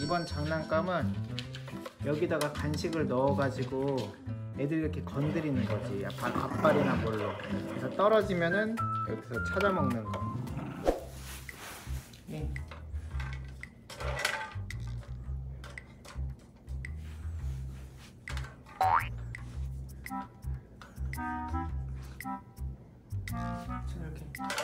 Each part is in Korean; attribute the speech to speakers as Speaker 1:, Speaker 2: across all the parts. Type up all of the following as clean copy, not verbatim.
Speaker 1: 이번 장난감은 여기다가 간식을 넣어가지고 애들 이렇게 건드리는 거지. 갓발이나 뭘로. 그래서 떨어지면은 여기서 찾아 먹는 거. 예. 이렇게.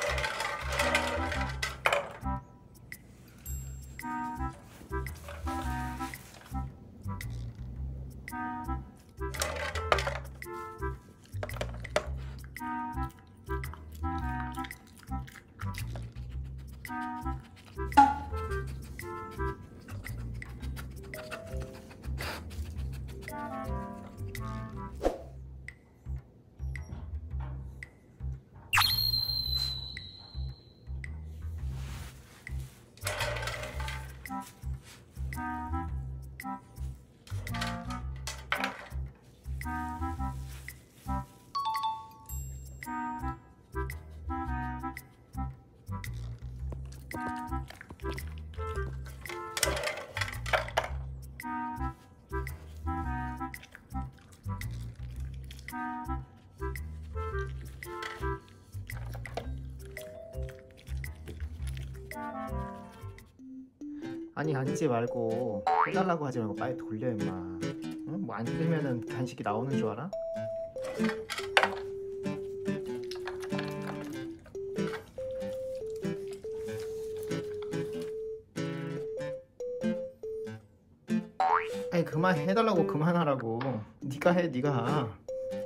Speaker 1: 아니 앉지 말고 해달라고 하지 말고 빨리 돌려 임마. 응? 뭐 앉으면은 간식이 나오는 줄 알아? 아니 그만 해달라고 그만하라고. 네가 해 네가.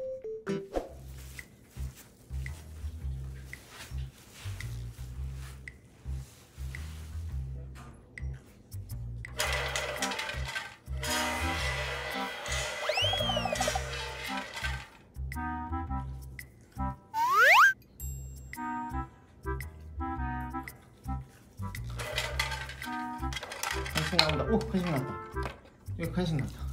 Speaker 1: 간식 나온다. 오 간식 나왔다. 여기 간식 나왔다.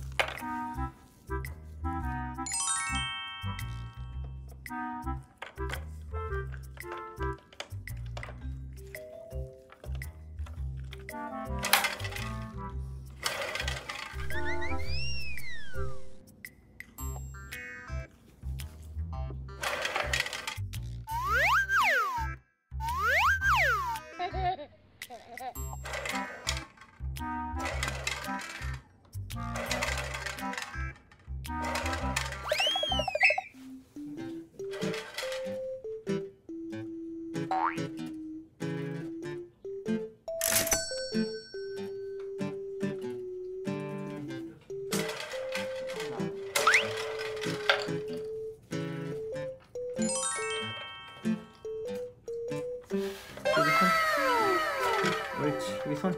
Speaker 1: 옳지. 여기 손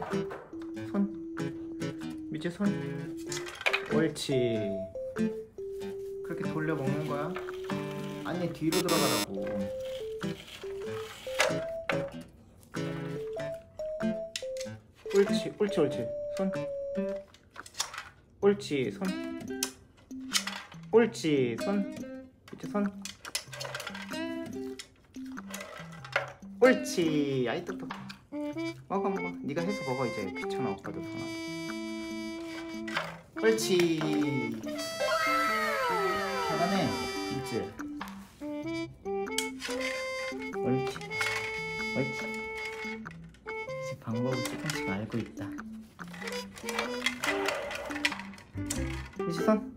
Speaker 1: 밑에 손. 옳지. 그렇게 돌려 먹는 거야. 아니 뒤로 들어가라고. 옳지 옳지 옳지. 손. 옳지 손. 옳지 손. 밑에 손. 옳지. 아이 똑똑해. 먹어 네가 해서 먹어. 이제 귀찮아 오빠도 편하게. 옳지. 잘하네. 그치? 옳지 옳지. 이제 방법을 조금씩 알고 있다. 그치 손.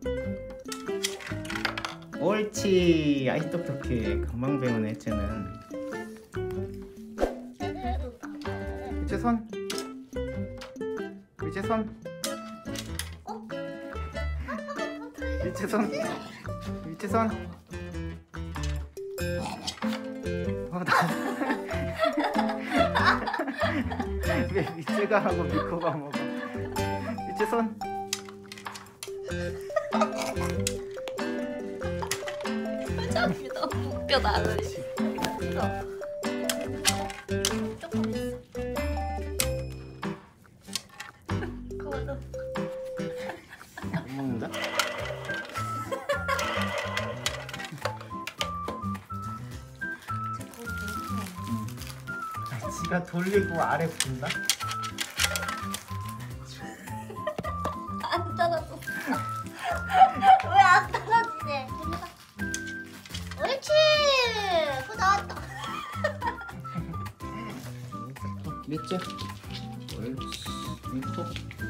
Speaker 1: 옳지. 아이 똑똑해. 금방 배우네 쟤는. 위치 손. 위치 손. 위치 손. 위치 손. 왜 위치가 하고 미코가 먹어. 위치 손.
Speaker 2: 표정이 너무 웃겨 나는.
Speaker 1: 먹는다? 지가 돌리고 아래 분다? 됐죠? 옳지. 코.